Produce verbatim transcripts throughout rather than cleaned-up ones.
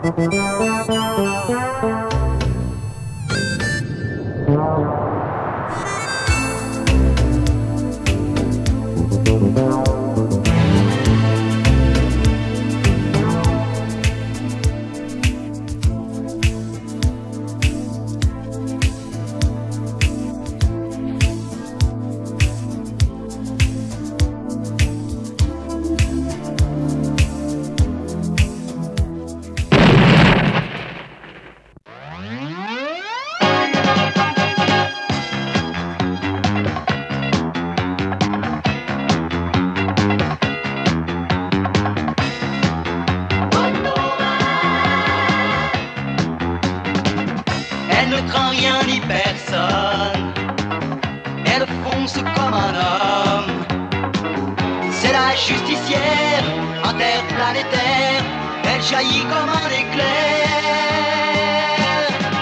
Elle ne craint rien ni personne, elle fonce comme un homme. C'est la justicière, interplanétaire, elle jaillit comme un éclair.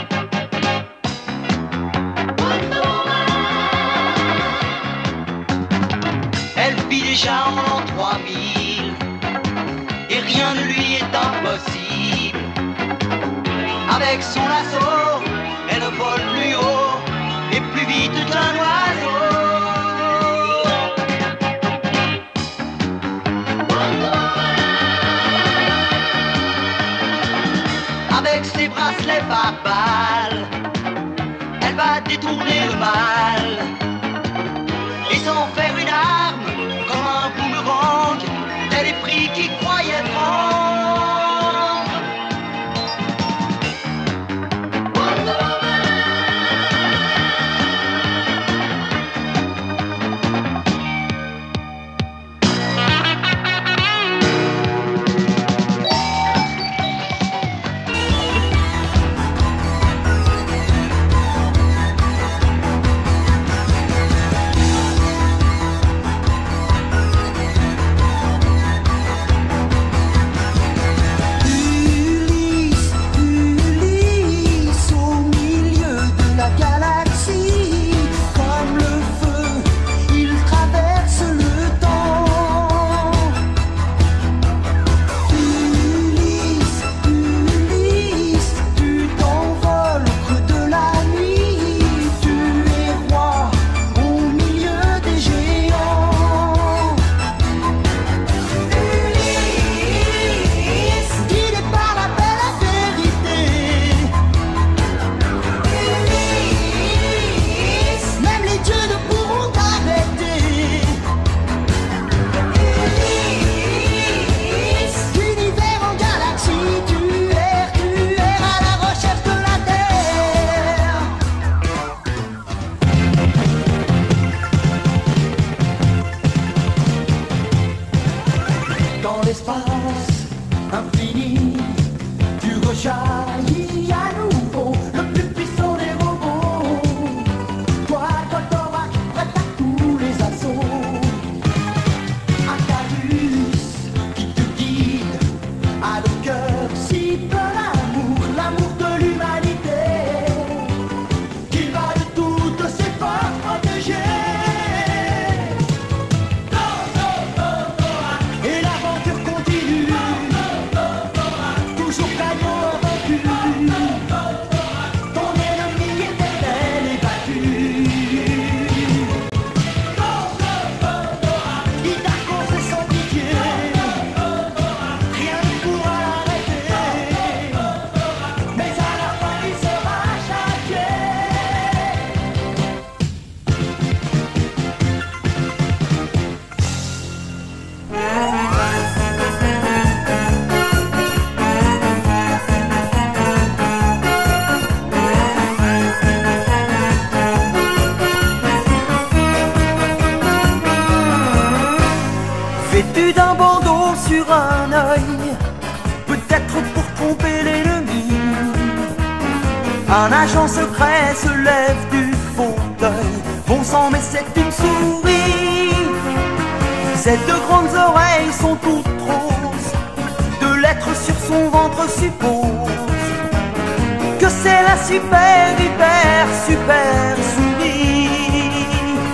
Elle vit déjà en l'an trois mille, et rien ne lui est impossible. Avec son lasso, elle vole plus haut et plus vite qu'un oiseau. Avec ses bracelets par balles, elle va détourner le mal et s'en faire une arme comme un boomerang, tel esprit qui croyait prendre. Dans l'espace infini, tu rejaillis à nouveau, le plus puissant des robots. Toi, Goldorak, prête à tous les assauts. Icarus qui te guide, à le cœur si peu l'amour, l'amour de l'humanité, qu'il va de toutes ses forces protéger. Vêtu d'un bandeau sur un œil, peut-être pour tromper l'ennemi, un agent secret se lève du fauteuil. Bon sang, mais c'est une souris. Ses deux grandes oreilles sont toutes roses, deux lettres sur son ventre supposent que c'est la super, hyper, super souris.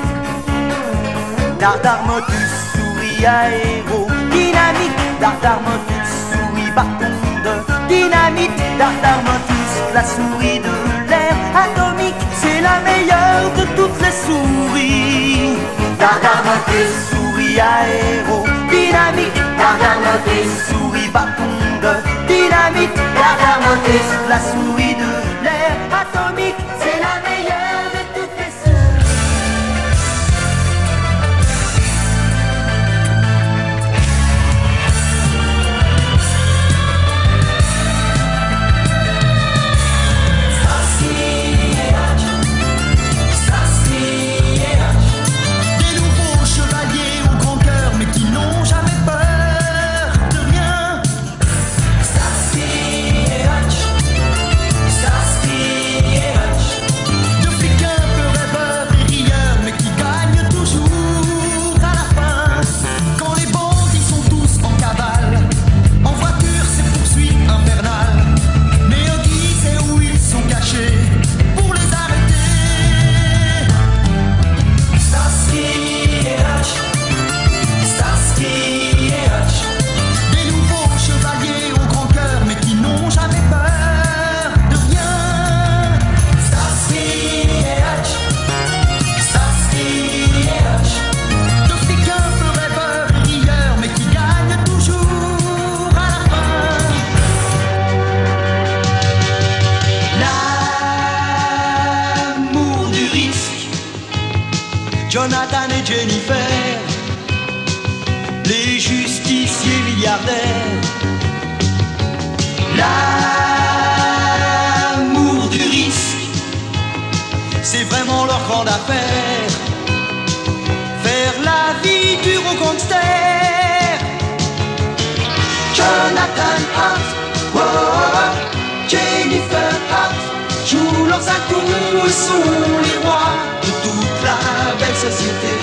Dardarmotus, souris aéro, dynamique, Dardarmotus, souris bâton de dynamite, Dardarmantus, la souris de l'air atomique, c'est la meilleure de toutes les souris. Dardarmantus, souris aéro, dynamite, Dardarmantus, souris bâton de dynamite, Dardarmantus, la souris de l'air atomique, c'est la meilleure de toutes les souris. Des nouveaux chevaliers au grand cœur, mais qui n'ont jamais peur de rien. Starsky et Hutch, Starsky et Hutch. De flics un peu rêveurs et rieurs, mais qui gagnent toujours à la fin. Quand les bandits sont tous en cavale, en voiture c'est poursuite infernale. Mais Huggy sait où ils sont cachés pour les arrêter. Starsky et Hutch, Starsky et Hutch. Des nouveaux chevaliers au grand cœur, mais qui n'ont jamais peur de rien. Starsky et Hutch, Starsky et Hutch. De flics un peu rêveurs et rieurs, mais qui gagnent toujours à la fin. L'amour du risque, Jonathan et Jennifer, les justiciers milliardaires. L'amour du risque, c'est vraiment leur grande affaire. Faire la vie dure aux gangsters. Jonathan Hart, oh, oh, oh, Jennifer Hart, jouent leurs atouts et sont les rois de toute la belle société.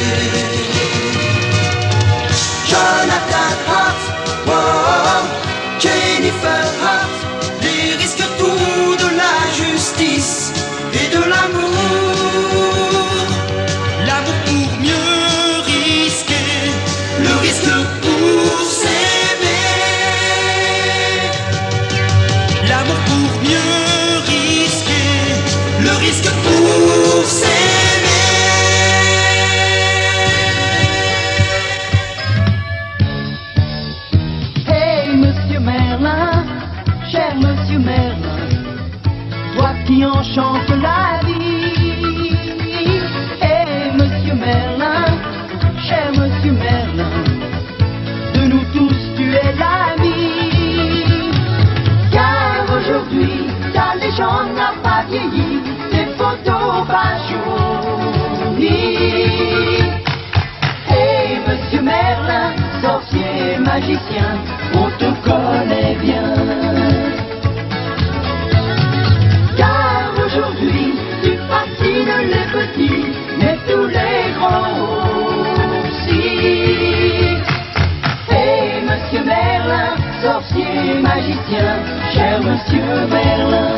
Jonathan Hart, oh, oh, oh, Jennifer Hart, les risques tout de la justice et de l'amour. L'amour pour mieux risquer, le risque pour s'aimer. L'amour pour mieux risquer, le risque pour s'aimer. Hey Monsieur Merlin, cher Monsieur Merlin, toi qui enchante la vie. Hey Monsieur Merlin, cher Monsieur Merlin, de nous tous tu es l'ami. Car aujourd'hui ta légende n'a pas vieilli, tes photos pas jaunies. Hey Monsieur Merlin, sorcier magicien, on te connaît bien. Car aujourd'hui tu fascines les petits, mais tous les grands aussi. Hey Monsieur Merlin, sorcier magicien, cher Monsieur Merlin.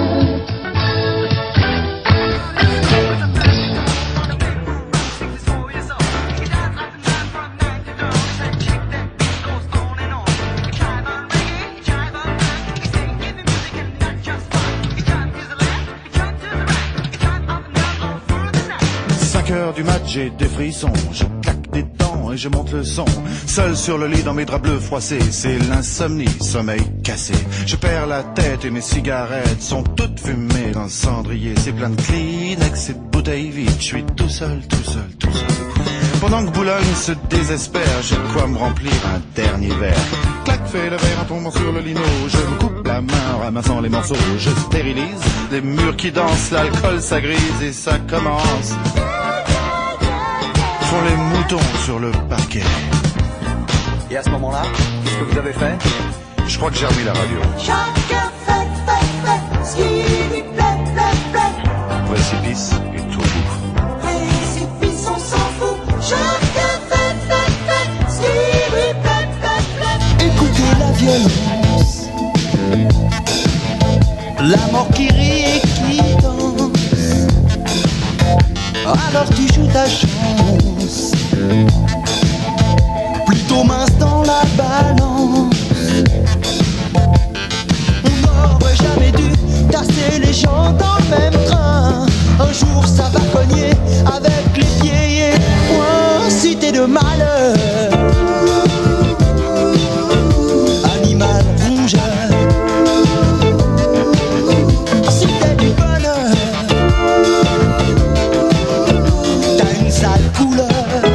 cinq heures du mat, j'ai des frissons, je claque des dents et je monte le son. Seul sur le lit dans mes draps bleus froissés, c'est l'insomnie, sommeil cassé. Je perds la tête et mes cigarettes sont toutes fumées dans le cendrier. C'est plein de Kleenex et de bouteilles vides, je suis tout seul, tout seul, tout seul. Pendant que Boulogne se désespère, j'ai de quoi me remplir un dernier verre. Clac, fais le verre en tombant sur le lino. Je me coupe la main en ramassant les morceaux. Je stérilise les murs qui dansent, l'alcool ça grise et ça commence. Font les moutons sur le parquet. Et à ce moment-là, qu'est-ce que vous avez fait? Je crois que j'ai remis la radio. Chacun fait, fait, fait ce qui lui plaît, plaît, plaît. Précipice et tout bout. Précipice, on s'en fout. Chacun fait, fait, fait ce qui lui plaît, plaît, plaît. Écoutez la violence, la mort qui rit et qui danse. Alors tu joues ta chance, plutôt mince dans la balance. tasser les gens dans le même train. Un jour ça va cogner avec les pieds et les poings. Cité de malheur, animal rongeur. Cité du bonheur, t'as une sale couleur.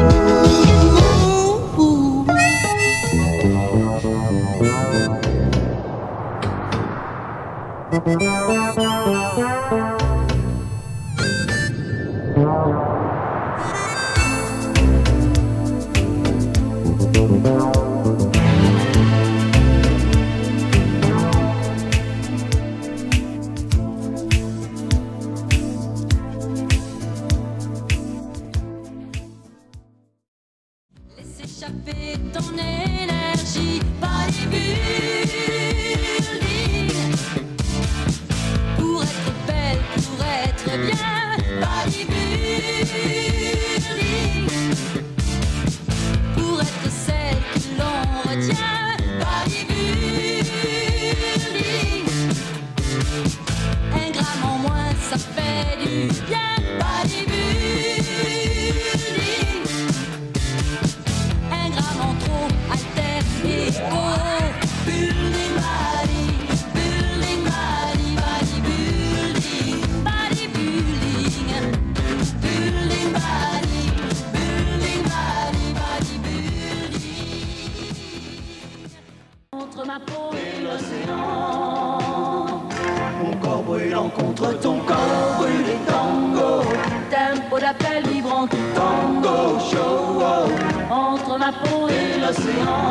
Laisse échapper ton énergie, bodybuilding. Pour être belle, pour être bien, bodybuilding. Pour être celle que l'on retient, bodybuilding. Un gramme en moins, ça fait du bien, bodybuilding. Un gramme en trop, alter ego. Building body, building body, bodybuilding, bodybuilding. Building body, building body, bodybuilding. Entre ma peau et l'océan, Mon corps brûlant contre ton corps brûlé, tango, tempo d'appel vibrant, tango, show, oh, entre ma peau et l'océan.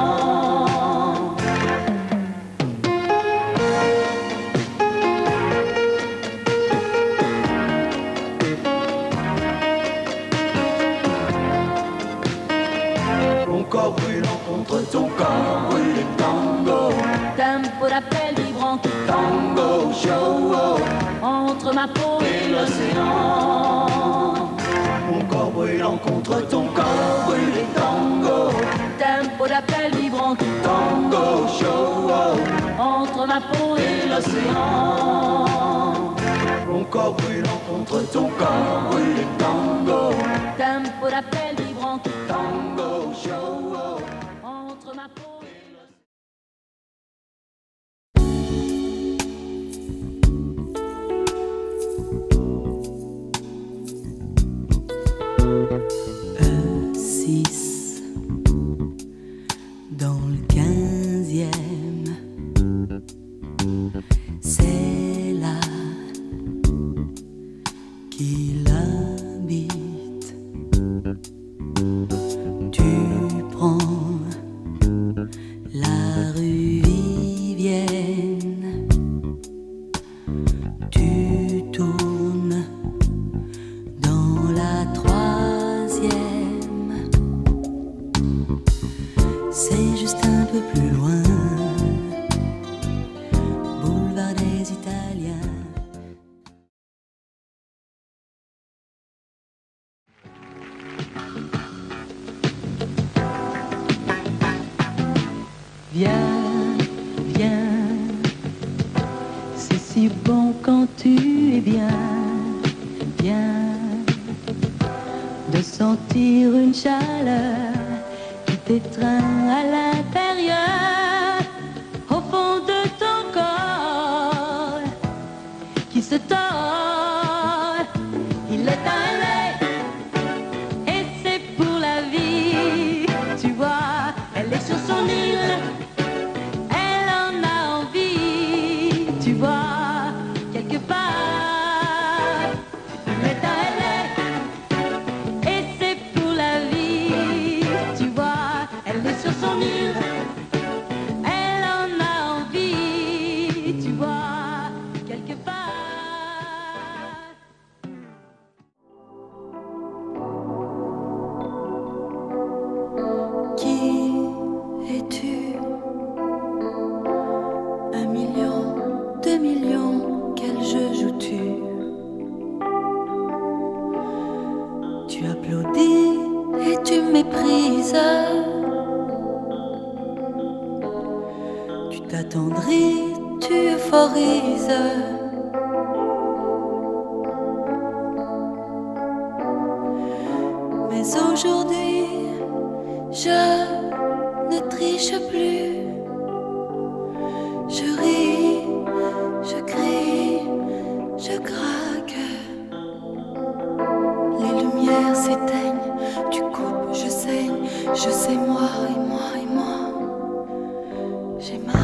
Mon corps brûlant contre ton corps brûlé, tango, tempo d'appel vibrant, tango, show, oh, entre ma peau et l'océan. Mon corps brûlant contre ton corps brûlé, tango, tempo d'appel vibrant, tango, show, oh, entre ma peau et l'océan. Mon corps brûlant contre ton corps brûlé, tango, tempo d'appel vibrant, tango, show, oh, entre ma peau et E six dans le quinzième, c'est là qu'il habite. Tu prends la rue Vivienne, tu tournes dans la troisième, c'est juste un peu plus loin, boulevard des Italiens. Viens, viens, c'est si bon quand tu es bien, viens, de sentir une chaleur qui t'étreint à l'intérieur, au fond de ton corps, qui se tord, il est un lait, et c'est pour la vie, tu vois, elle est sur son île. Elle en a envie, tu vois, quelque part. Mais elle est, et c'est pour la vie, tu vois, elle est sur son île. Elle en a envie, tu vois, quelque part. Qui es-tu? Un million, deux millions, quel jeu joues-tu? Tu applaudis et tu méprises. Tu t'attendris, tu euphorises. Mais aujourd'hui, je ne triche plus. Je ris, je crie, je craque. Les lumières s'éteignent, tu coupes, je saigne. Je sais moi et moi et moi. J'ai mal.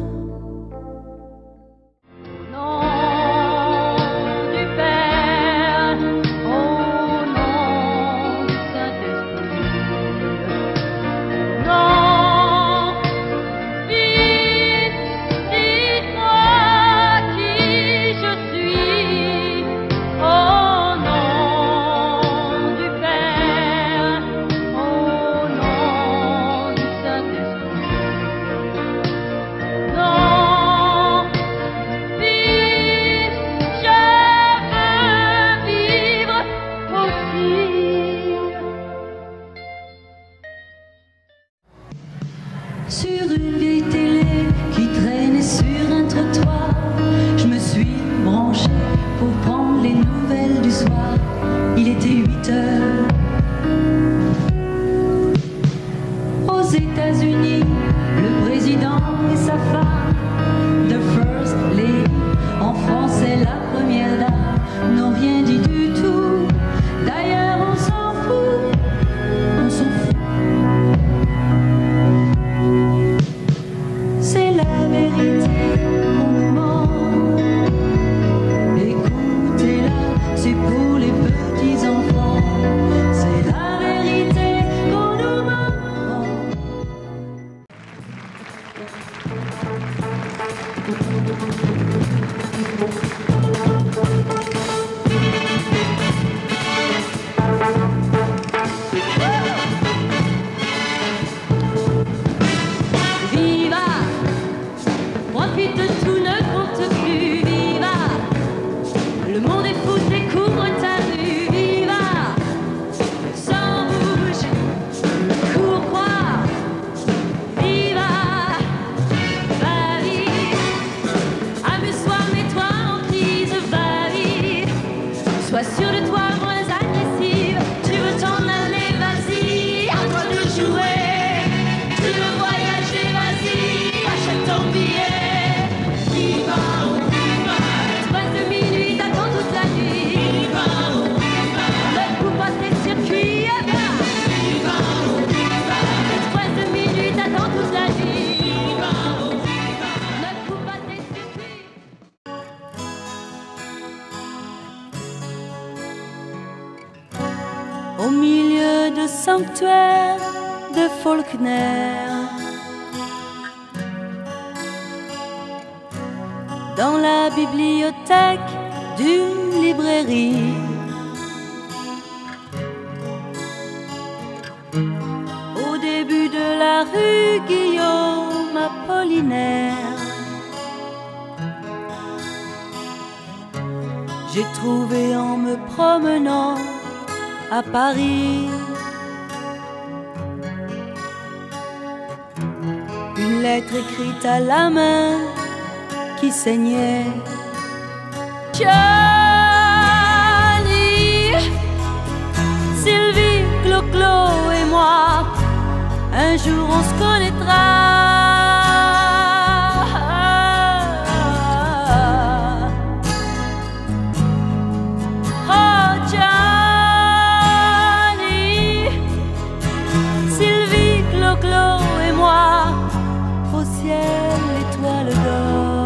Sur une vieille télé qui traînait sur un trottoir, je me suis branchée pour prendre les nouvelles du soir. Il était huit heures. Aux États-Unis, le président et sa femme, the first lady, en français la première dame, n'ont rien dit du tout. D'ailleurs, on s'en fout, on s'en fout. C'est la vérité qu'on nous ment. Écoutez-la, c'est pour les petits enfants. C'est la vérité qu'on nous ment. Viva, profite de tout, ne compte plus. Viva, le monde est fou, découvre ta rue. Viva, sans bouge, cours croire. Viva, va vite, amuse-toi, mets-toi en prise. Va vite, sois sûr de toi, moins agressive. Tu veux t'en aller, vas-y, à toi de jouer. Tu veux voyager, vas-y, achète ton billet. Viva, oh, viva. L'espace de minuit t'attend toute la nuit. Viva, oh, viva. Ne coupe pas tes circuits, viva. Viva, oh, viva. L'espace de minuit t'attend toute la nuit. Viva, oh, viva. Ne coupe pas tes circuits. Au milieu de sanctuaires de Faulkner, dans la bibliothèque d'une librairie, au début de la rue Guillaume Apollinaire, j'ai trouvé en me promenant à Paris une lettre écrite à la main qui saignait. Johnny, Sylvie, Clo-Clo et moi, un jour on se connaîtra. Oh Johnny, Sylvie, Clo-Clo et moi, au ciel l'étoile d'or.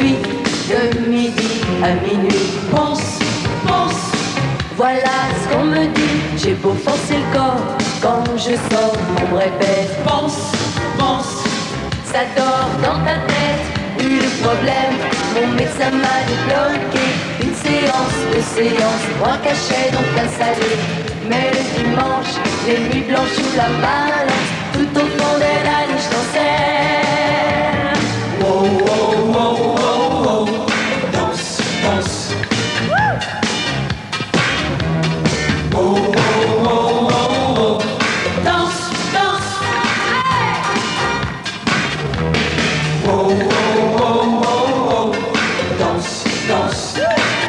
suffit de midi à minuit. Pense, pense, voilà ce qu'on me dit. J'ai beau forcer le corps, quand je sors, on me répète. Pense, pense, ça dort dans ta tête. Eu le problème, mon médecin m'a débloqué. Une séance, deux séances, trois cachets donc installés. Mais le dimanche, les nuits blanches sous la balance, tout au fond de la niche dansait. Wow, wow, wow, wow, wow. Danse, danse. Wow, wow, wow, wow, wow. Danse, danse. Hey. Wow, wow, wow, wow, wow. Danse, danse.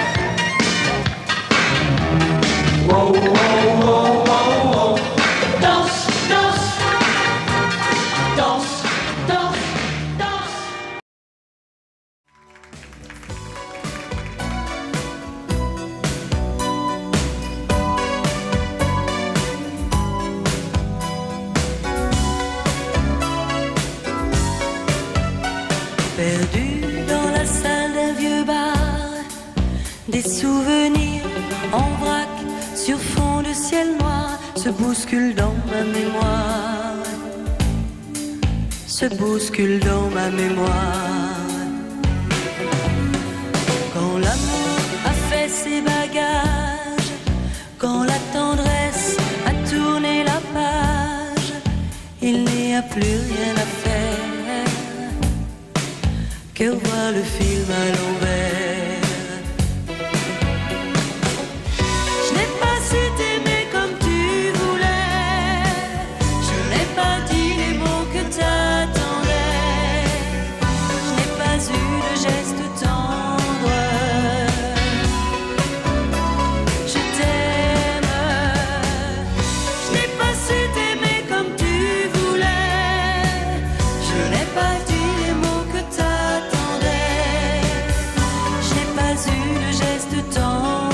Wow, wow, wow, wow, wow. Danse, danse. Danse, danse, danse. Perdu dans la salle d'un vieux bar, des souvenirs en vrac sur fond de ciel noir se bousculent dans ma mémoire, se bousculent dans ma mémoire. Quand l'amour a fait ses bagages, quand la tendresse a tourné la page, il n'y a plus rien à faire que voir le film à l'envers. Je n'ai pas su t'aimer comme tu voulais, je n'ai pas dit les mots que t'attendais, je n'ai pas eu de geste tendre. Je t'aime, je n'ai pas su t'aimer comme tu voulais, je n'ai pas dit les mots que t'attendais, je n'ai pas eu de geste tendre.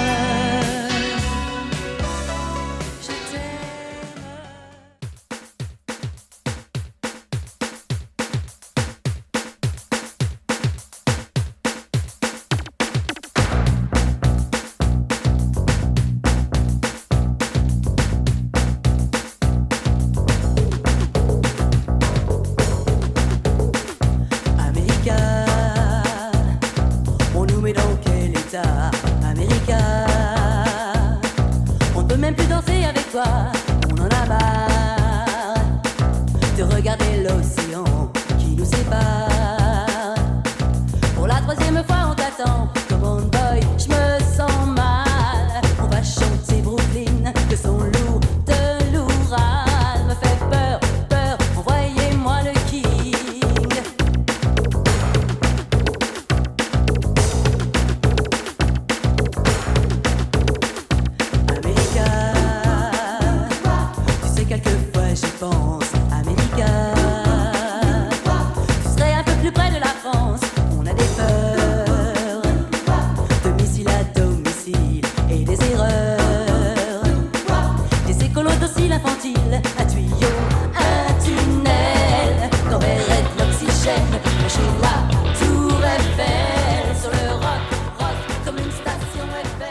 Je t'aime. America, on nous met dans quel état? America, on ne peut même plus danser avec toi, on en a marre de regarder l'océan qui nous sépare. Pour la troisième fois on t'attend, come on boy, je me sens mal. On va chanter Brooklyn, le son lourd de l'Oural me fait peur, peur, envoyez-moi le king. America, tu sais quelquefois j'y pense. America, tu serais un peu plus près de la France. On a des peurs, domicile à domicile et des erreurs, des écolos dociles infantiles, un tuyau, un tunnel, dans Bérette l'oxygène, chez la tour Eiffel, sur le rock, rock comme une station F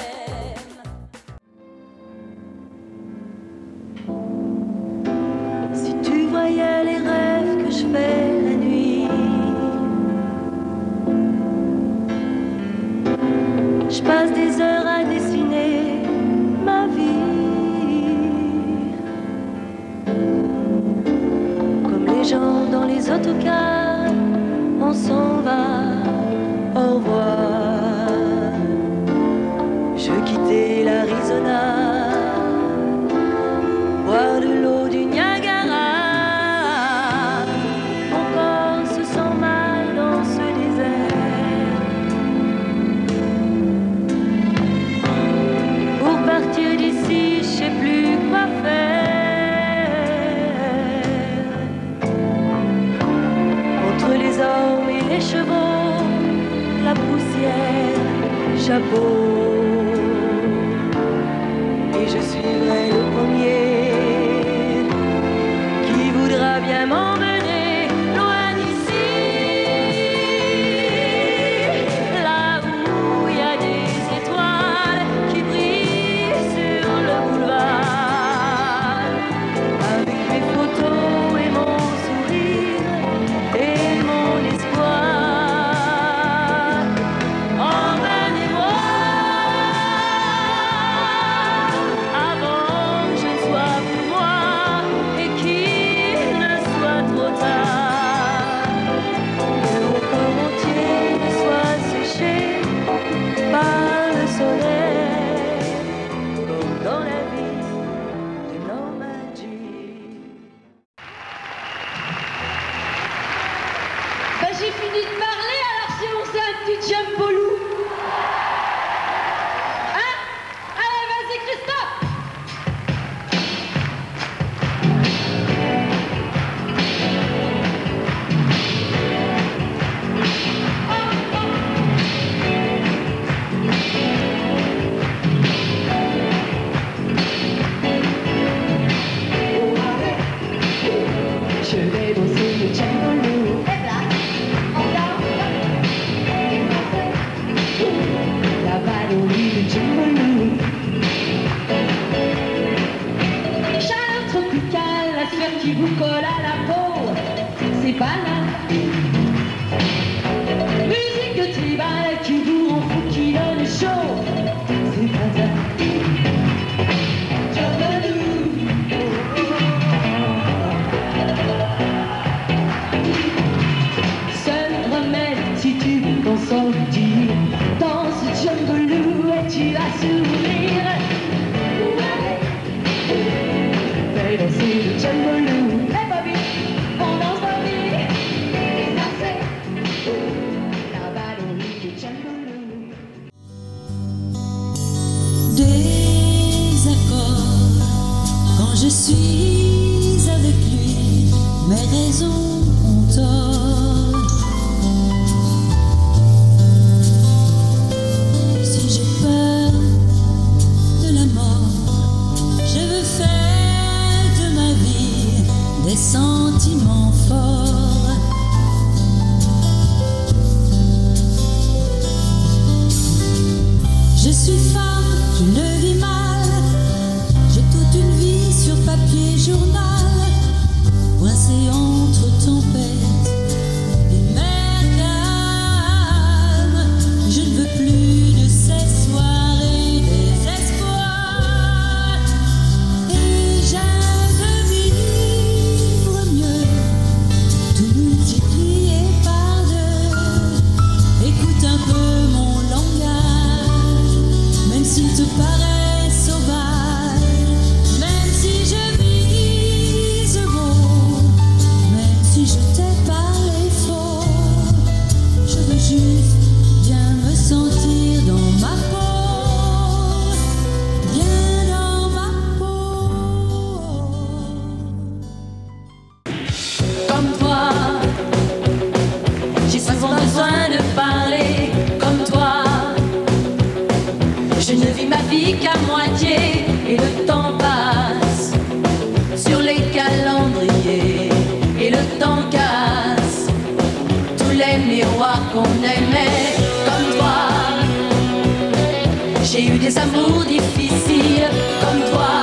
M. Si tu voyais les rêves que je fais la nuit, je passe des heures à dessiner ma vie, comme les gens dans les autocars, on s'en va, au revoir. Je quittais l'Arizona, boire de l'eau du Niagara. Mon corps se sent mal dans ce désert. Pour partir d'ici, je sais plus quoi faire. Entre les hommes et les chevaux, la poussière, chapeau. Et je suivrai le premier qui voudra bien m'emmener loin d'ici. j'ai fini de parler, alors si on faisait un petit jumbolou. Hein? Allez, vas-y, Christophe! Je vais danser le jumbolou. La ballonne du jumbolou. Chaleur tropicale, la sueur qui vous colle à la peau, c'est banal. Musique tribale qui vous rend fou, qui donne chaud, c'est fatal. Seul remède si tu veux t'en sortir, dans ce jumbolou et tu vas sourire. Fais danser le jumbolou. Hey Bobby, on danse Bobby. Et ça c'est la ballonne du jumbolou. Des accords, quand je suis avec lui, mes raisons ont tort. Si j'ai peur de la mort, je veux faire de ma vie des sentiments forts. Je suis femme, je le vis mal. J'ai toute une vie sur papier journal, coincée entre tempêtes et mer calme. Je ne veux plus de ces soirées désespoir. Et j'aime vivre mieux, tout multiplié par deux. Écoute un peu mon langage, même s'il te paraît sauvage, même si je vise beau, même si je t'ai parlé faux, je veux juste bien me sentir dans ma peau, bien dans ma peau. Comme toi, j'ai souvent besoin de parler. Comme toi, je ne vis ma vie qu'à moitié et le temps passe sur les calendriers et le temps casse tous les miroirs qu'on aimait. Comme toi, j'ai eu des amours difficiles. Comme toi,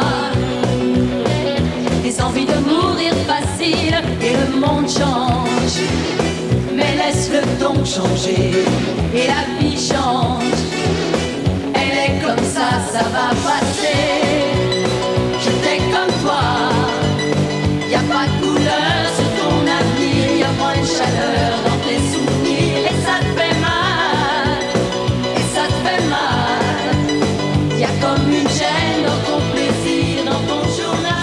des envies de mourir facile et le monde change. Mais laisse-le donc changer et la vie change. Elle est comme ça, ça va passer. Je t'ai comme toi. Y a pas de couleur sur ton avenir, y a moins de chaleur dans tes souvenirs. Et ça te fait mal, et ça te fait mal. Y a comme une gêne dans ton plaisir, dans ton journal.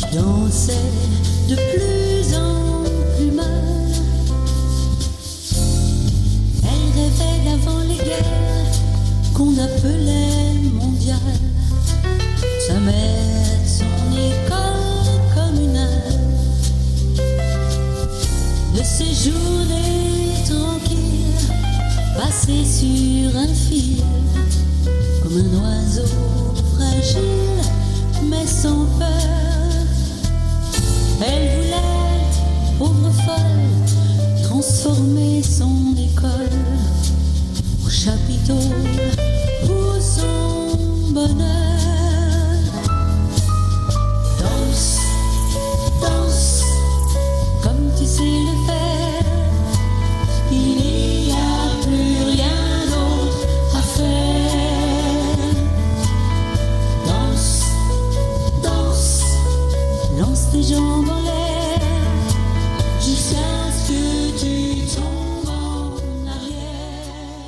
dansait de plus en plus mal. Elle rêvait d'avant les guerres qu'on appelait mondiales. Sa mère, son école communale, de ces journées tranquilles passées sur un fil, comme un oiseau fragile mais sans peur. Elle voulait, pauvre folle, transformer son école au chapiteau pour son bonheur. Danse, danse, comme tu sais le faire. Il n'y a plus rien d'autre à faire. Danse, danse, lance tes jambes en l'air jusqu'à ce que tu tombes en arrière.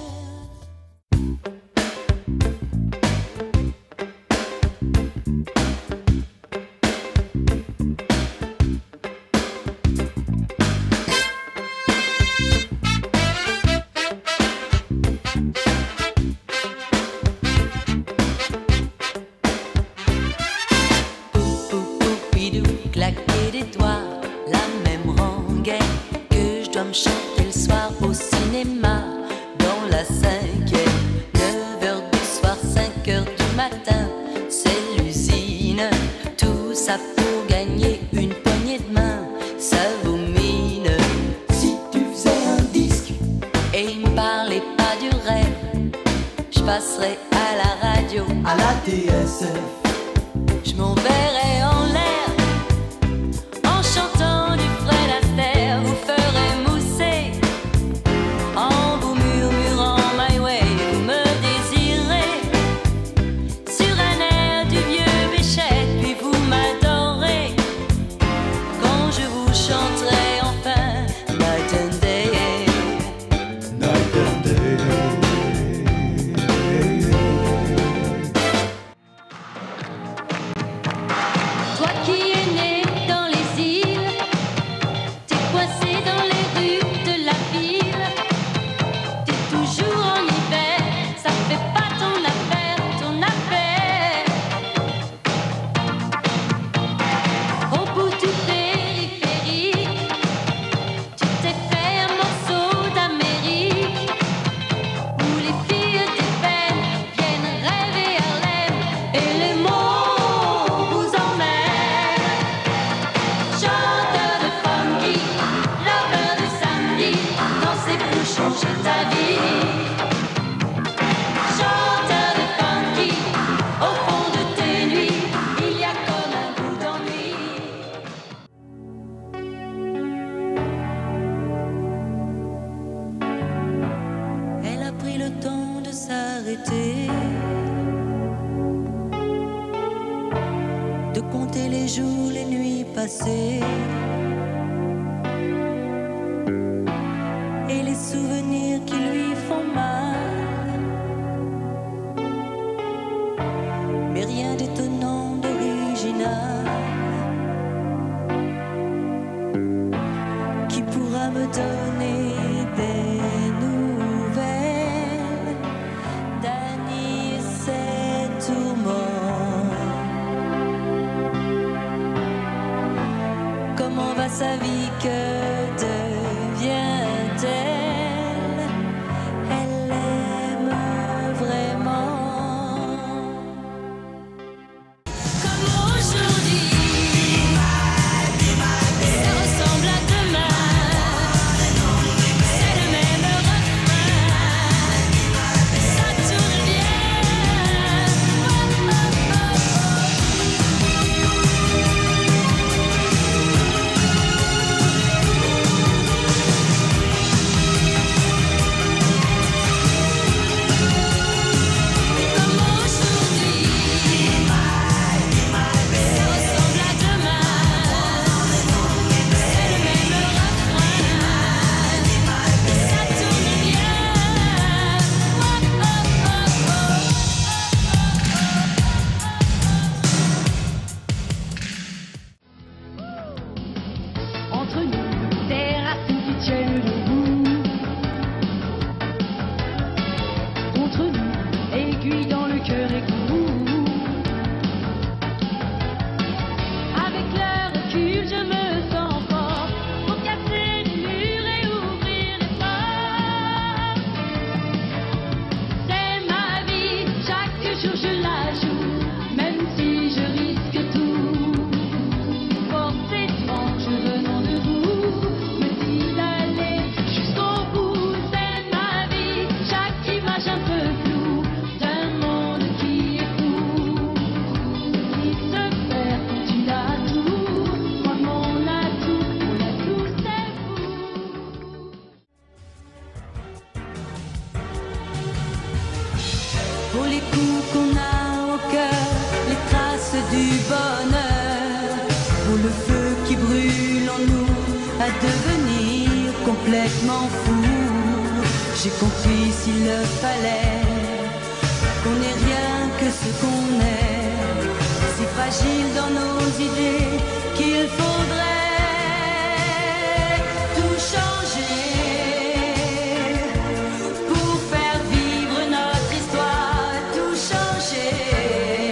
Poupidou, claquer des doigts, la même rengaine que je dois me chanter le soir au cinéma. Dans la cinquième, neuf heures du soir, cinq heures du matin, c'est l'usine. Tout ça pour gagner une poignée de main, ça vous mine. Si tu faisais un disque et il me parlait pas du rêve, je passerais à la radio, à la T S F. je m'enverrai en l'air en chantant du Fred Astaire. Vous ferez mousser en vous murmurant My Way. Vous me désirez sur un air du vieux Béchette, puis vous m'adorez quand je vous chanterai enfin Night and Day. Night and day. Toi qui es né dans les îles, t'es coincé dans les rues de la ville. T'es toujours en hiver, ça fait pas ton affaire, ton affaire. Au bout du périphérique, tu t'es fait un morceau d'Amérique, où les filles des peines viennent rêver Harlem et les mots vous emmènent. Chanteur de funky, lover de samedi, danser pour changer ta vie. Chanteur de funky, au fond de tes nuits, il y a comme un goût d'ennui. Elle a pris le temps de s'arrêter, de compter les jours, les nuits passées, et les souvenirs qui lui font mal. Mais rien d'étonnant, d'original, qui pourra me donner des nouvelles d'Annie et ses tourments. Comment va sa vie, que devient-elle? Elle aime vraiment. Comme aujourd'hui, ça ressemble à demain. C'est le même refrain, ça tourne bien. Oh, oh, oh, oh. entre nous, des racines qui tiennent debout. Contre nous, aiguille dans le cœur et cou. Avec le recul, je me sens fort pour casser les murs et ouvrir les portes. C'est ma vie, chaque jour je la joue, même si je risque tout. Forcément, je venant de vous, me dis d'aller jusqu'au bout. C'est ma vie, chaque image un peu floue d'un monde qui est fou, qui se perd quand tu l'as tout. Moi, mon atout, mon atout, c'est vous. Pour les coups qu'on a au cœur, les traces du bonheur, pour le feu qui brûle en nous, à devenir complètement fou. J'ai compris s'il le fallait, qu'on n'est rien que ce qu'on est, si fragile dans nos idées qu'il faudrait tout changer. Pour faire vivre notre histoire, tout changer.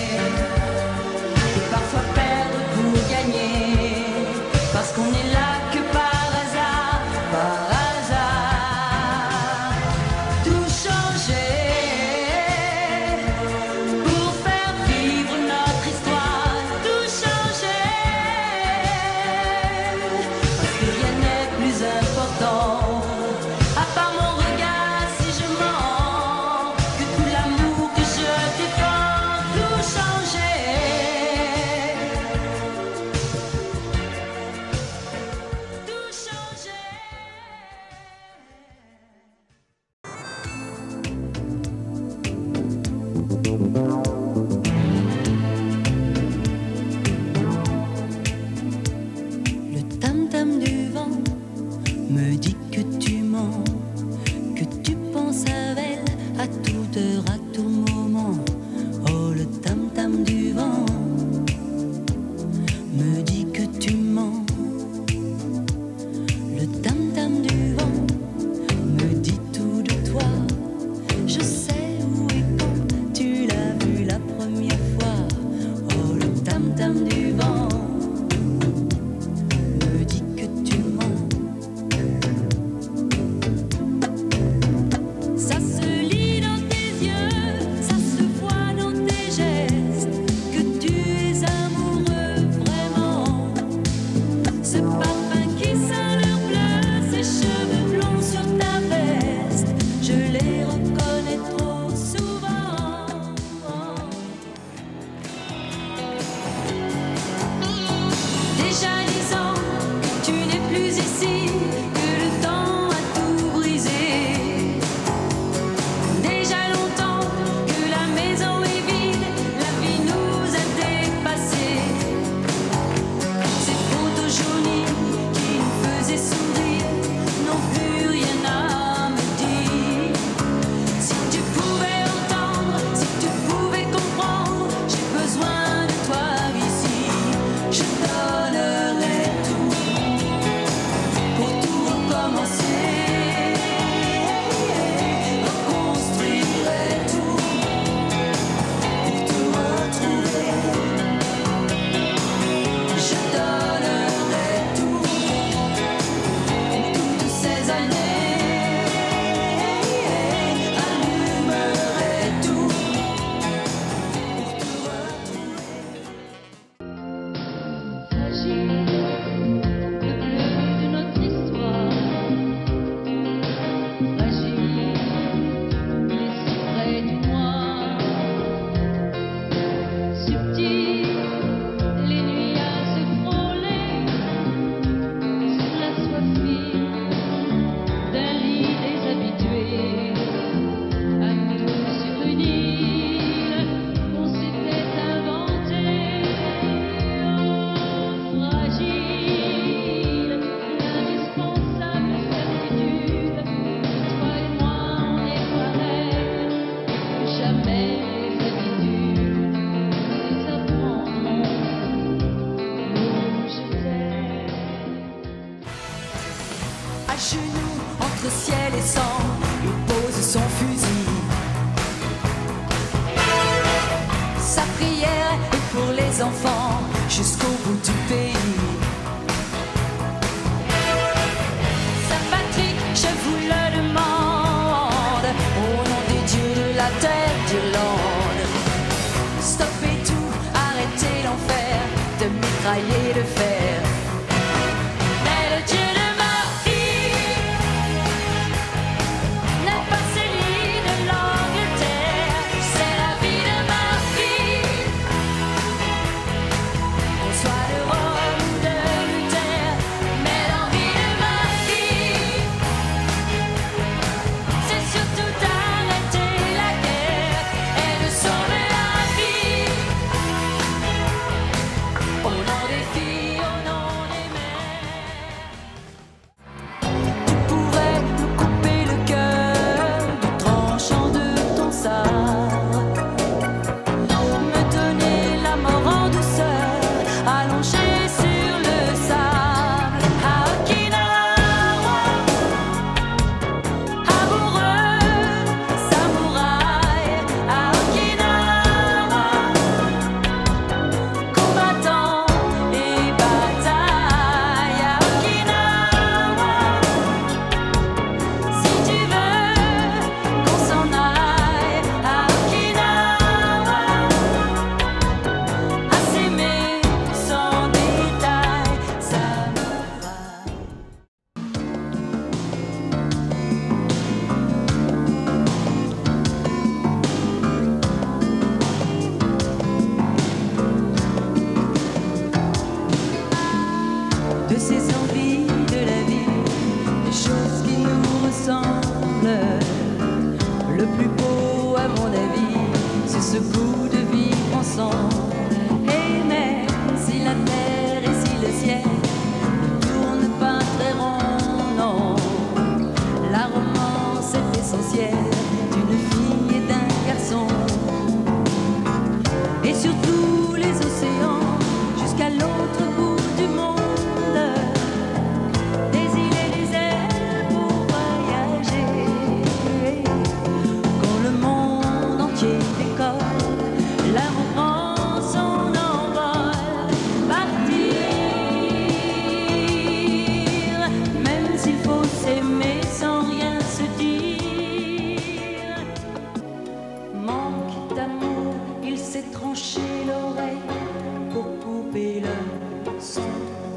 Et parfois perdre pour gagner, parce qu'on est là que par hasard, par hasard. Tout changer. Pour faire vivre notre histoire, tout changer. Parce que rien n'est plus important, à part mon regard si je mens, que tout l'amour que je défends. Tout changer. Tout changer. Le tam-tam du vent me dit que tu mens, que tu penses à elle à toute heure, à tout moment. Oh, le tam-tam du vent me dit que tu mens. Le tam-tam du vent me dit tout de toi. Je sais où et quand tu l'as vu la première fois. Oh, le tam-tam du vent me dit que tu mens. Ça se lit dans tes yeux, ça se voit dans tes gestes, que tu es amoureux vraiment. Ce parfum qui sent l'heure bleue, ces cheveux blonds sur ta veste, je les reconnais trop souvent. Déjà dix ans que tu n'es plus ici, que le temps a tout brisé. Déjà longtemps que la maison est vide, la vie nous a dépassés. Ces photos jaunies qui nous faisaient sourire n'ont plus rien à me dire. Si tu pouvais entendre, si tu pouvais comprendre, j'ai besoin de toi ici. Je donnerais tout pour tout recommencer. Reconstruirais tout pour te retrouver. Je donnerais tout pour toutes ces années. Allumerais tout pour te retrouver. Fragile, le bleu de notre histoire. Fragile, mais si près du noir. Subtil, les nuages se frôlaient sur la soie fine d'un lit déshabitué. À nous souvenirs qu'on s'était inventés. Oh, fragile. genoux entre ciel et sang, il pose son fusil. Sa prière est pour les enfants jusqu'au bout du pays. Sa patrie, je vous le demande, au nom des dieux de la terre d'Irlande. Stoppez tout, arrêtez l'enfer de mitrailler le fer. Mais le Dieu de ma vie n'est pas celui de l'Angleterre, c'est la vie de ma fille. Qu'on soit de Rome ou de Luther, mais l'envie de ma fille, c'est surtout d'arrêter la guerre et de sauver la vie. Au nom des filles, au nom des mères. Tu pourrais me couper le cœur du tranchant de ton sabre, me donner la mort en douceur, allongé sur le sable. À Okinawa, amoureux, samouraï. À Okinawa, combattant et bataille. À Okinawa, si tu veux qu'on s'en aille. À Okinawa, à s'aimer sans détail, samouraï. De ces envies de la vie, des choses qui nous ressemblent. Le plus beau, à mon avis, c'est ce goût de vivre ensemble. Et même si la terre et si le ciel ne tournent pas très rond, non, la romance est essentielle d'une fille et d'un garçon. Et surtout les océans jusqu'à l'autre bout du monde, des îles et des ailes pour voyager. Quand le monde entier décolle, l'amour prend son envol. Partir, même s'il faut s'aimer sans rien se dire. Manque d'amour, il s'est tranché l'oreille pour couper le son.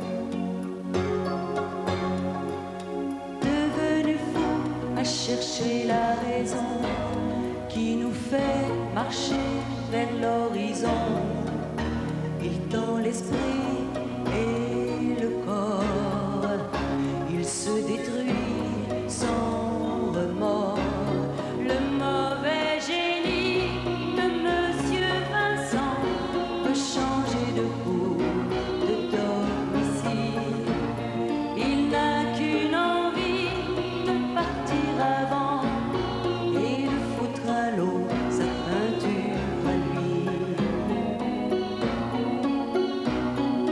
Devenu fou à chercher la raison qui nous fait marcher vers l'horizon. Il tend l'esprit et le corps, il se détruit sans remords. Le mauvais génie de Monsieur Vincent peut changer de peau, de domicile. Il n'a qu'une envie, de partir avant et de foutre à l'eau sa peinture à lui.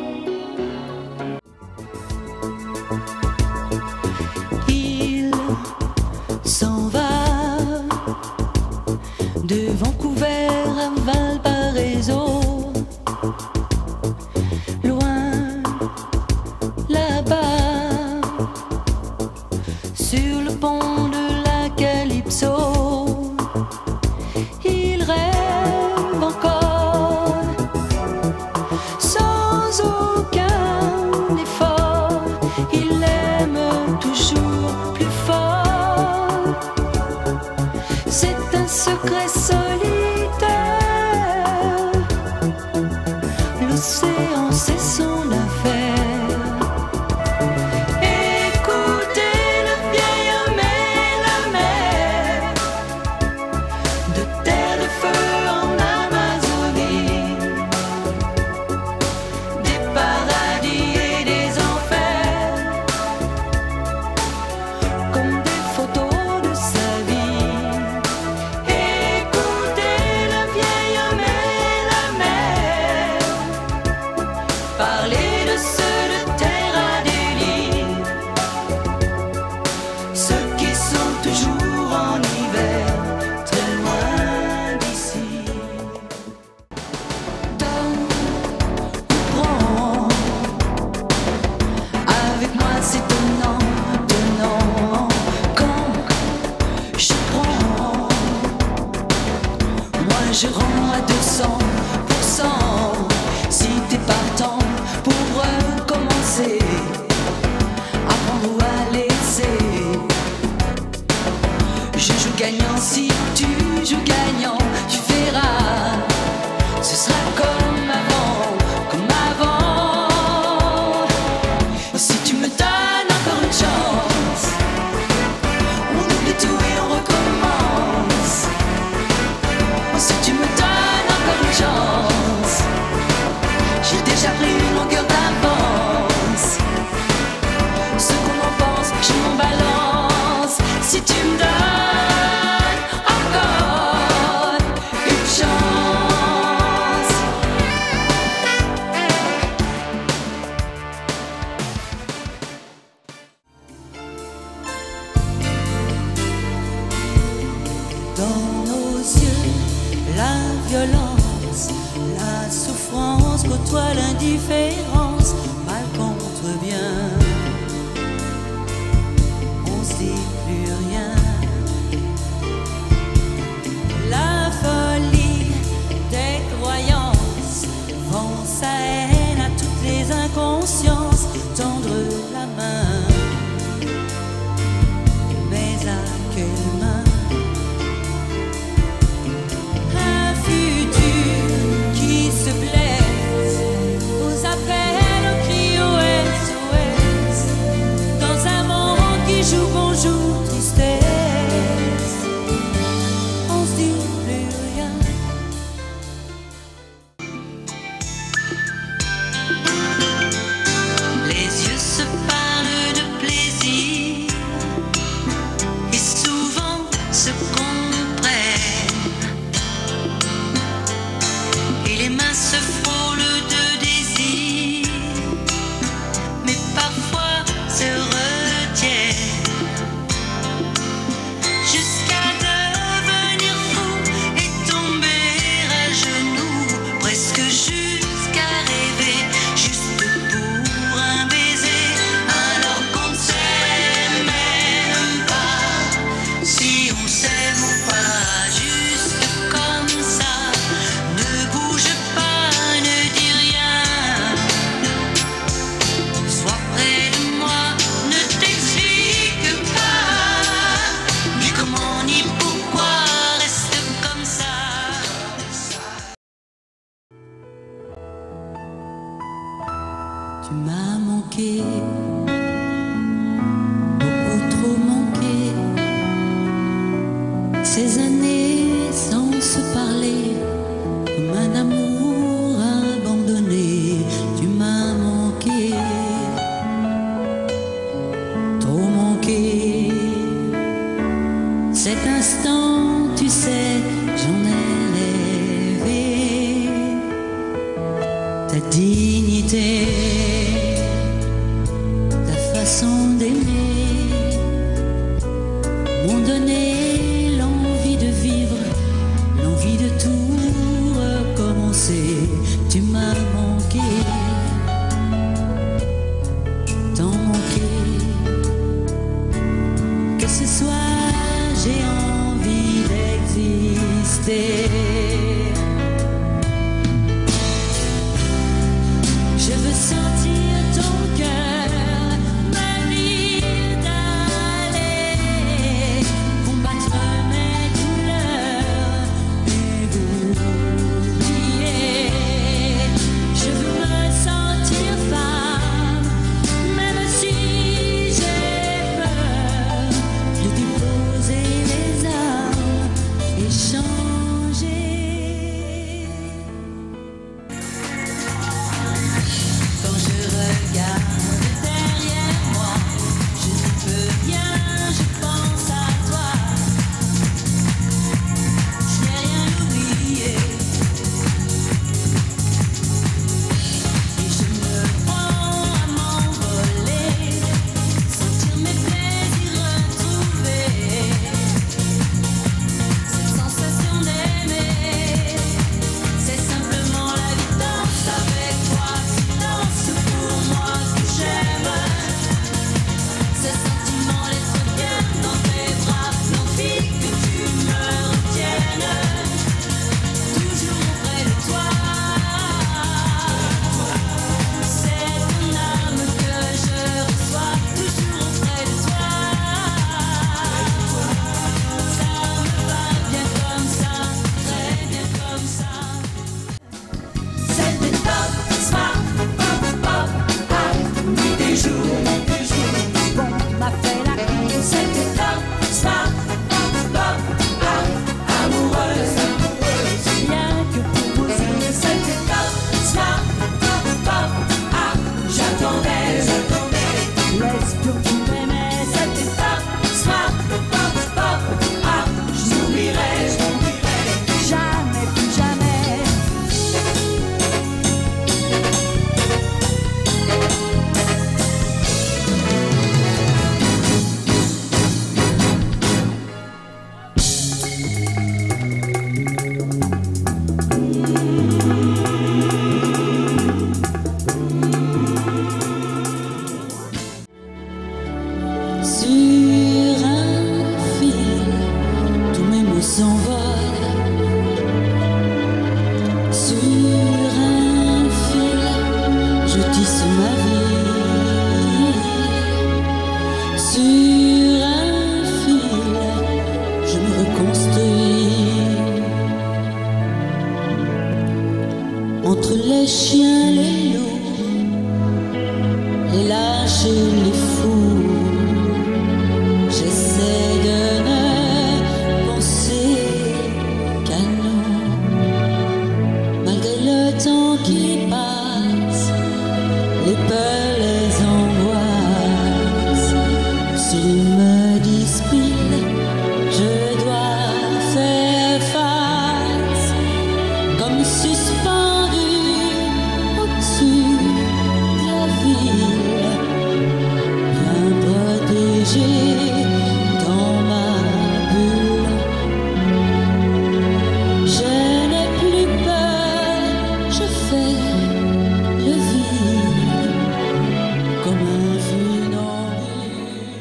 gagnant. Si tu joues gagnant, tu verras, ce sera comme avant, comme avant. Si tu me donnes encore une chance, on oublie tout et on recommence. Si tu me donnes encore une chance, j'ai déjà pris une longueur d'avance. Ce qu'on en pense, je m'en balance. Si tu me donnes encore une chance. Dans nos yeux, la violence, la souffrance côtoie l'indifférence, mal contre bien. On se dit plus rien. La folie des croyances vend sa haine à toutes les inconsciences. Tendre la main, mais à quelle main? Un futur qui se blesse aux appels, aux cris, aux S O S. Dans un monde qui joue bonjour, tristesse. On se dit plus rien. Les yeux se parlent de plaisir et souvent se comprennent. Et les mains se frôlent de désir, mais parfois se retiennent. Jusqu'à devenir fou et tomber à genoux, presque jusqu'à rêver, juste pour un baiser, alors qu'on ne sait même pas si on s'aime ou pas, juste comme ça. Ne bouge pas, ne dis rien, sois près de moi, ne t'explique pas, ni comment ni pourquoi, reste comme ça. Tu m'as manqué, beaucoup trop manqué. Ces années sans se parler, comme un amour abandonné. Tu m'as manqué, trop manqué. Cet instant, tu sais, j'en ai rêvé. Ta dignité, ta façon d'aimer m'ont donné l'envie de vivre, l'envie de tout recommencer. Tu m'as manqué, tant manqué, que ce soit j'ai envie d'exister. Je veux sentir ton cœur me dire d'aller combattre mes douleurs et oublier. Je veux me sentir vie. Sur un fil, je me reconstruis. Entre les chiens, les loups, les lâches et les fous, j'essaie de ne penser qu'à nous. Malgré le temps qui passe, les peurs, les angoisses, s'ils me dispilent, je dois faire face, comme suspendu au-dessus de la ville, bien protégé dans ma bulle. Je n'ai plus peur, je fais le vide comme un funambule.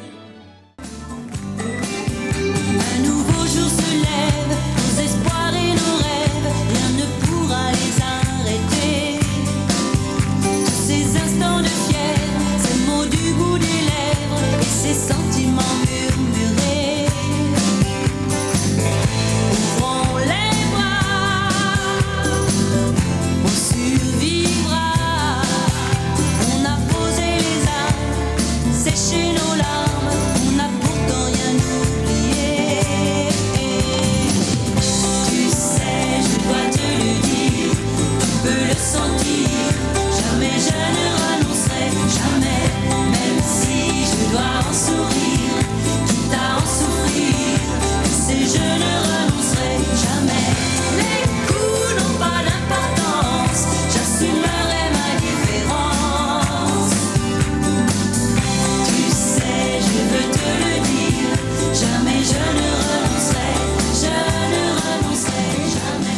Un nouveau jour se lève, nos espoirs et nos rêves, rien ne pourra les arrêter. Tous ces instants de fièvre, ces mots du bout des lèvres et ces sentiments murmurés. Ouvrons les bras, on survivra. On a posé les armes, séché nos larmes, on n'a pourtant rien oublié. Tu sais, je dois te le dire, tu peux le sentir. Jamais je ne renoncerai, jamais, même si je dois en sourire, quitte à en souffrir. C'est je ne renoncerai jamais. Les coups n'ont pas d'importance, j'assumerai ma différence. Tu sais, je veux te le dire, jamais je ne renoncerai, je ne renoncerai jamais.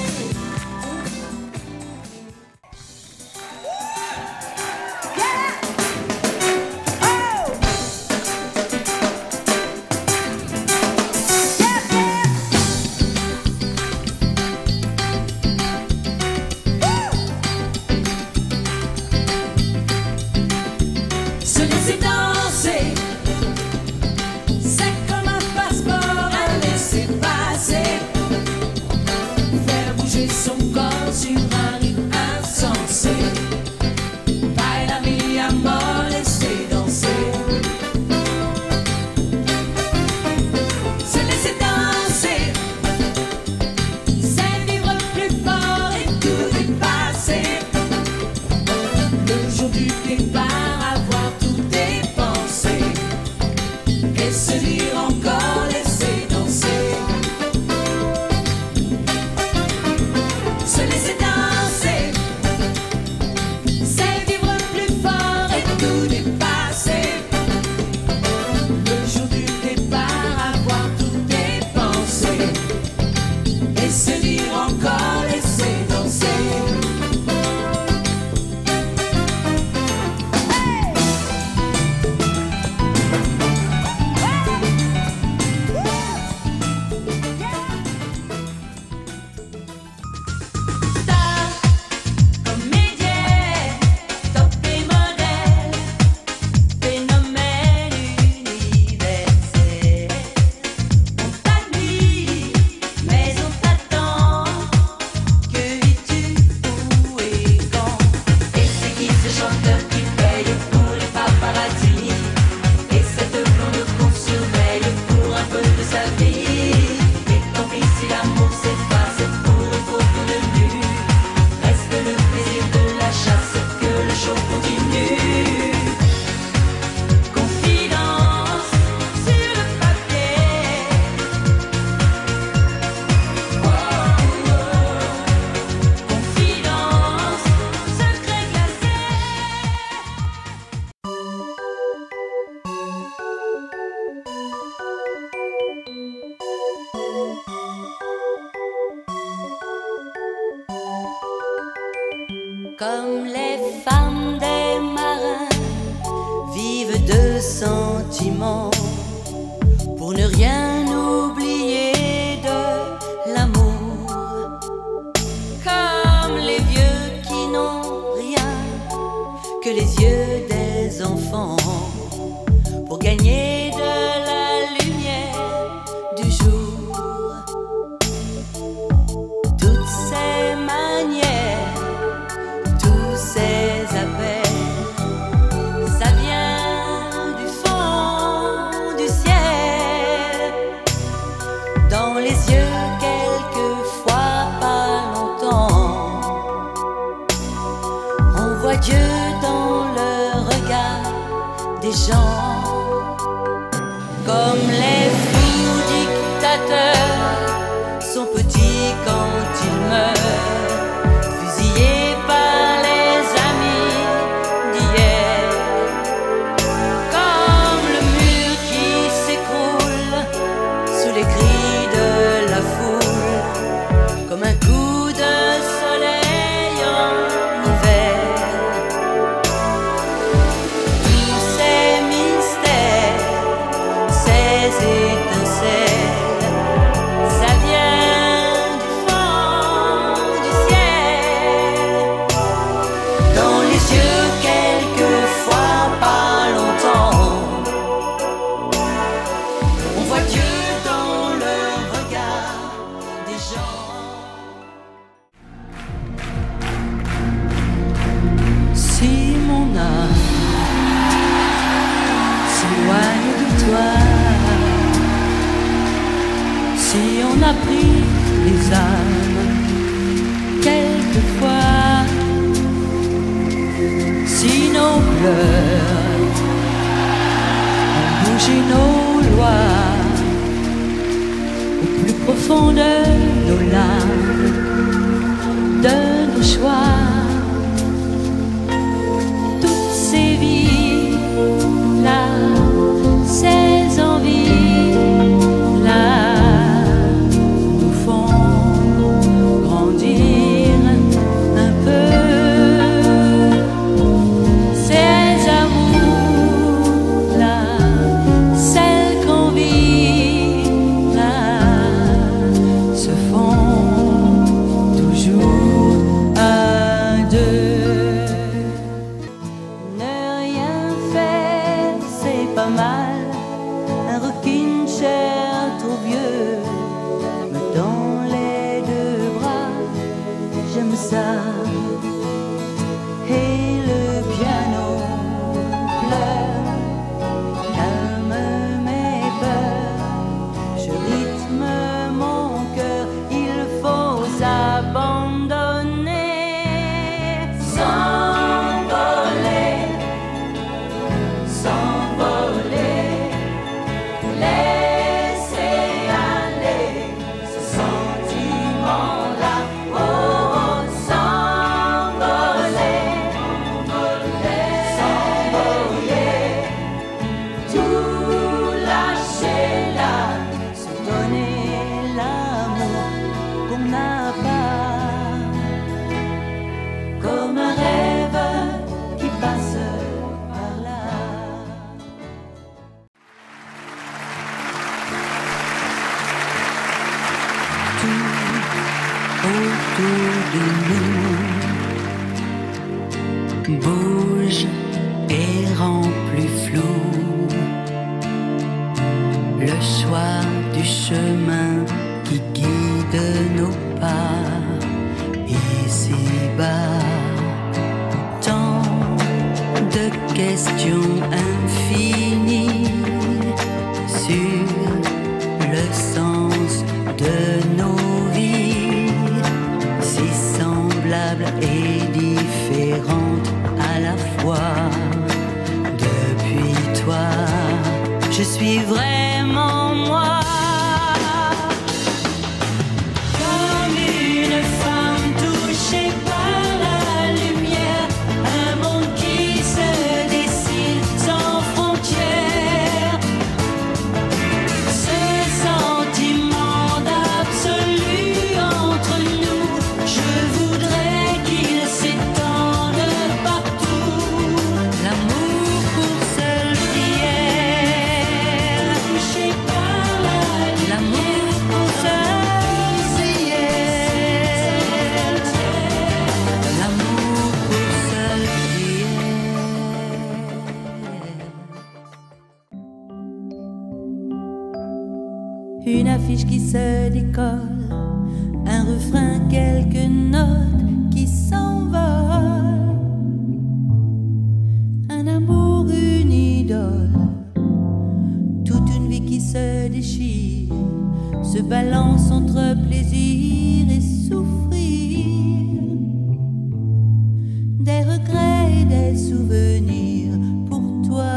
Se laisser danser, c'est comme un passeport à laisser passer. Faire bouger son corps sur un rythme insensé. Baila mi amor, laisser danser. Se laisser danser, c'est vivre plus fort et tout dépasser. Le jour du départ, avoir tout dépensé et se dire encore laisser danser. Se laisser danser, c'est vivre plus fort et tout dépasser. Le jour du départ, avoir tout dépensé et se dire encore laisser danser. Star, comédienne, top et modèle, phénomène universel. On t'admire, mais on t'attend. Que vis-tu, où et quand? Et c'est qui ce chanteur qui paye pour les paparazzi? Et cette blonde qu'on surveille pour un peu de sa vie. Et tant pis si l'amour s'efface pour une photo de nu, reste le plaisir de la chasse, que le show continue. Confidence sur le papier. Oh, oh. Confidence, secret glacé. Comme les femmes des marins vivent de sentiments pour ne rien oublier de l'amour. Comme les vieux qui n'ont rien que les yeux des enfants pour gagner de la lumière du jour. Toutes ces manières, tous ces appels, ça vient du fond du ciel. Dans les yeux, quelquefois pas longtemps, on voit Dieu dans le regard des gens. Comme les fous dictateurs sont petits quand ils meurent, fusillés par les amis d'hier. Comme le mur qui s'écroule sous les cris de la foule, comme un coup de soleil en hiver. Tous ces mystères, ces étincelles, ça vient du fond du ciel. Dans les yeux, quelquefois pas longtemps, on voit Dieu dans le regard des gens. Si mon âme s'éloigne de toi, si on a pris les âmes quelquefois, si nos pleurs ont bougé nos lois au plus profond de nos larmes, de nos choix. Toutes ces vies là, ces envies là, nous font grandir un peu. Ces amours là, celles qu'on vit là, se font toujours à deux. Ne rien faire, c'est pas mal. Un rocking chair trop vieux me tend les deux bras, j'aime ça. Et le piano pleure, calme mes peurs, je rythme mon cœur, il faut s'abandonner, s'envoler, s'envoler, laisser aller ce sentiment-là. Oh, s'envoler, s'envoler, tout lâcher là, se donner l'amour qu'on n'a pas, comme un rêve qui passe par là. Tout autour de nous bouge et rend plus flou le choix du chemin qui guide nos pas ici-bas. Tant de questions infinies sur le sens de nos vies, si semblables et différentes à la fois. Depuis toi, je suis vraiment moi. Comme une femme touchée par la lumière, un monde qui se dessine sans frontières. Ce sentiment d'absolu entre nous, je voudrais qu'il s'étende partout. L'amour pour seule prière. Une affiche qui se décolle, un refrain, quelques notes qui s'envolent. Un amour, une idole, toute une vie qui se déchire, se balance entre plaisir et souffrir. Des regrets et des souvenirs pour toi.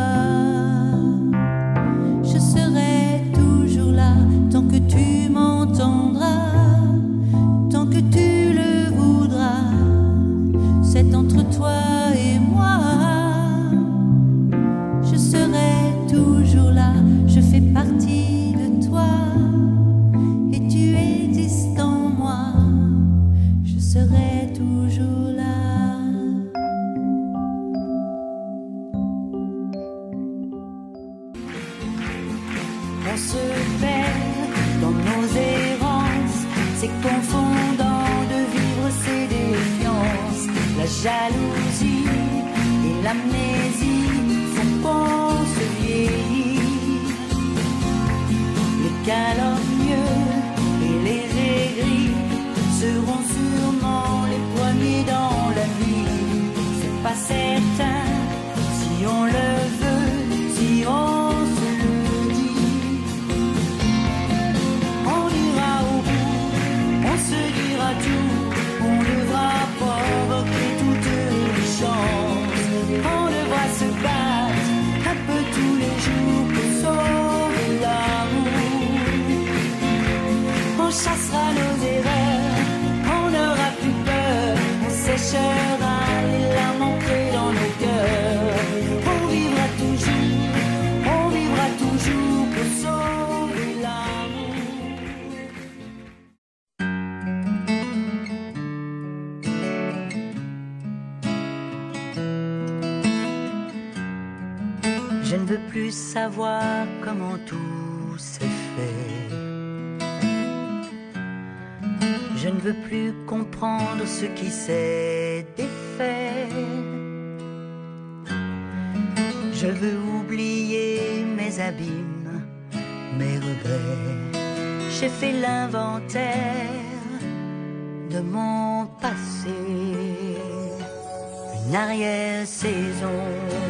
Je serai toujours là tant que tu m'entendras, tant que tu le voudras. C'est entre toi et moi. Je serai toujours là, je fais partie de toi et tu existes en moi. Je serai toujours là. On se perd dans nos errances, c'est confondant de vivre ces défiances. La jalousie et l'amnésie font qu'on se vieillit. Les calomnieux et les aigris seront sûrement les premiers dans la vie. C'est pas certain si on le veut, si on on devra provoquer toutes les chances. On devra se battre un peu tous les jours pour sauver l'amour. On chassera nos erreurs, on n'aura plus peur, on séchera les larmes ancrées dans nos cœurs. On vivra toujours, on vivra toujours pour sauver l'amour. Je ne veux plus savoir comment tout s'est fait. Je ne veux plus comprendre ce qui s'est défait. Je veux oublier mes abîmes, mes regrets. J'ai fait l'inventaire de mon passé. Une arrière-saison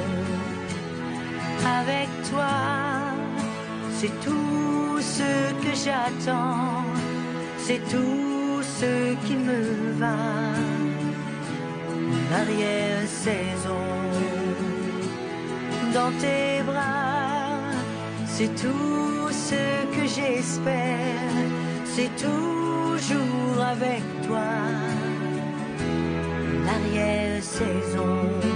avec toi, c'est tout ce que j'attends, c'est tout ce qui me va. Une arrière-saison dans tes bras, c'est tout ce que j'espère, c'est toujours avec toi. Une arrière-saison.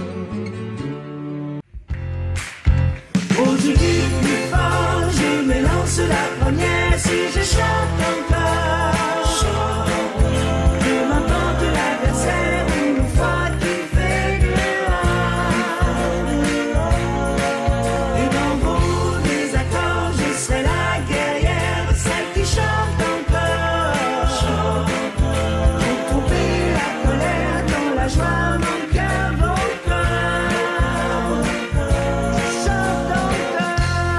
Aujourd'hui plus fort, je me lance la première si je chante encore. Peu m'importe l'adversaire ou le froid qui fait dehors. Et dans vos désaccords, je serai la guerrière, celle qui chante encore. Pour tromper la colère dans la joie, mon cœur, mon corps. Je chante encore.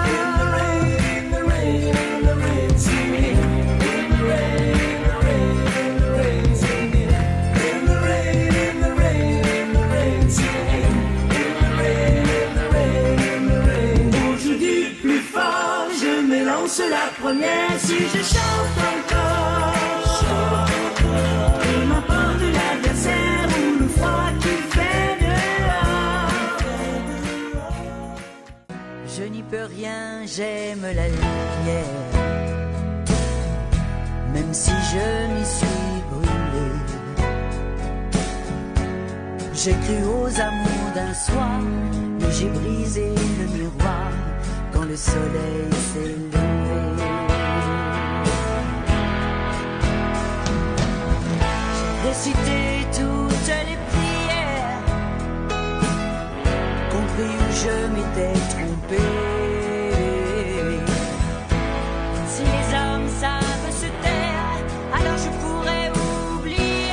La première si je chante encore. Peu m'importe l'adversaire ou le froid qui fait dehors. Je n'y peux rien, j'aime la lumière. Même si je m'y suis brûlé. J'ai cru aux amours d'un soir, mais j'ai brisé le miroir quand le soleil s'est levé. J'ai récité toutes les prières, compris où je m'étais trompé. Si les hommes savent se taire, alors je pourrais oublier.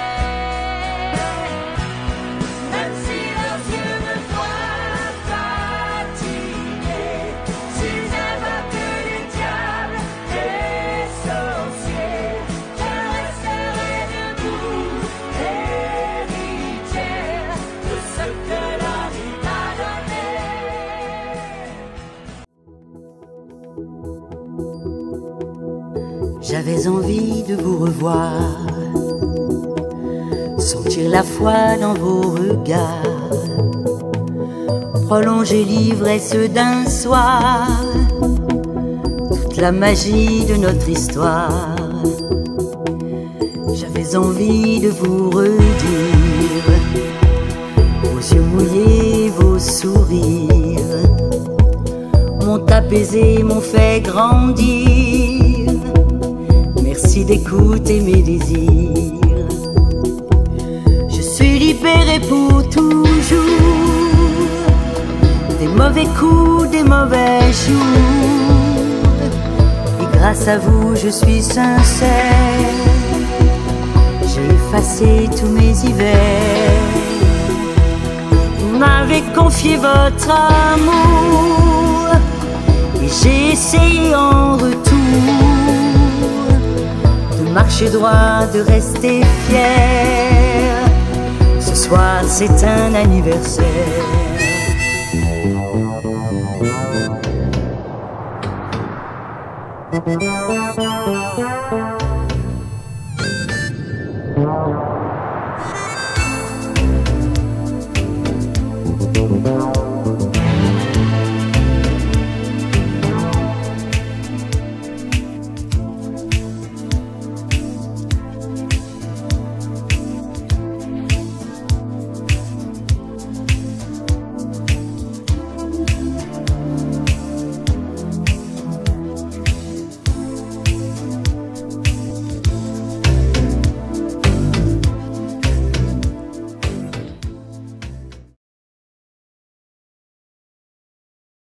Même si leurs yeux me voient fatigué, s'ils n'aiment pas que les diables J'avais envie de vous revoir, sentir la foi dans vos regards, prolonger l'ivresse d'un soir, toute la magie de notre histoire. J'avais envie de vous redire, vos yeux mouillés, vos sourires m'ont apaisé, m'ont fait grandir. Merci d'écouter mes désirs. Je suis libéré pour toujours des mauvais coups, des mauvais jours. Et grâce à vous, je suis sincère. J'ai effacé tous mes hivers. Vous m'avez confié votre amour et j'ai essayé en retour de marcher droit, de rester fier. Ce soir c'est un anniversaire. Thank you.